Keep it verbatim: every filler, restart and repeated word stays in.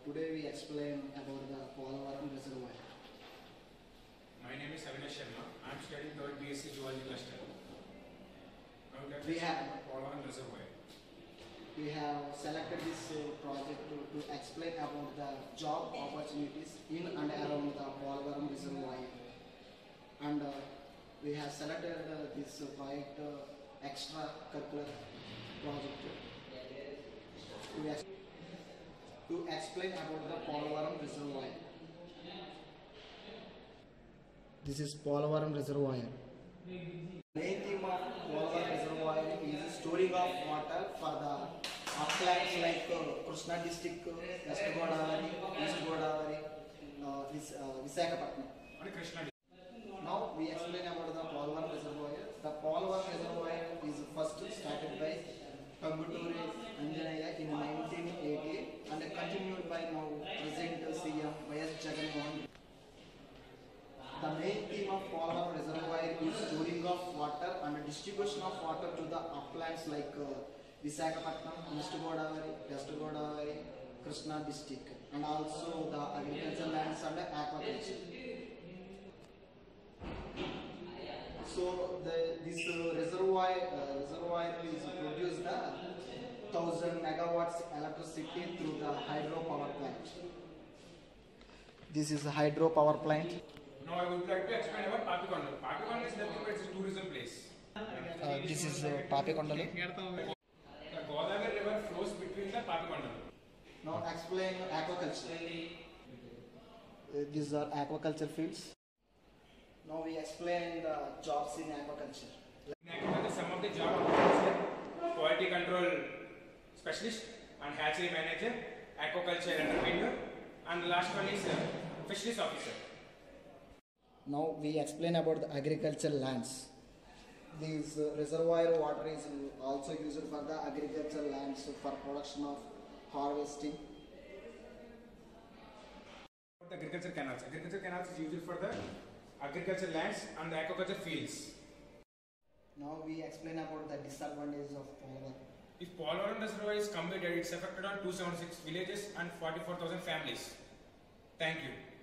Today we explain about the Polavaram reservoir. My name is Avinash. I am studying third B S c Zoology cluster. I would like to We have Polavaram reservoir. we have selected this uh, project to, to explain about the job opportunities in and around the Polavaram reservoir. And uh, we have selected uh, this uh, project uh, extracurricular project to, ex to explain about the Polavaram reservoir. This is Polavaram reservoir. Main theme of Polavaram reservoir is storing of water for the uplands like uh, Krishna district, uh, West Godavari, East Godavari, uh, Vis uh, Visakhapatnam. Now we explain about the Polavaram reservoir. The Polavaram reservoir is first started by Tanguturi Anjanaya in nineteen eighty and continued by now present C M Y S Jagannath. The main theme of Polavaram reservoir is storing of water and distribution of water to the uplands like uh, Visakhapatnam, East Godavari, West Godavari, Krishna district, and also the agricultural lands and aquaculture. So the, this uh, reservoir uh, reservoir is produce the thousand megawatts electricity through the hydro power plant. This is a hydro power plant. Now I would like to explain about Papikondalu. Papikondalu is nothing but it's a tourism place. Uh, this is uh, Papikondalu. The Godavari river flows between the Papikondalu. Now explain aquaculture. Uh, these are aquaculture fields. Now we explain the jobs in aquaculture. In agriculture, some of the job officers are quality control specialist and hatchery manager, aquaculture entrepreneur, and the last one is uh, fisheries officer. Now we explain about the agricultural lands. This uh, reservoir water is also used for the agricultural lands for production of harvesting. The agriculture canals. Agriculture canals is used for the agriculture lands and the aquaculture fields. Now we explain about the disadvantages of Polavaram. If Polavaram reservoir is completed, it's affected on two hundred seventy-six villages and forty-four thousand families. Thank you.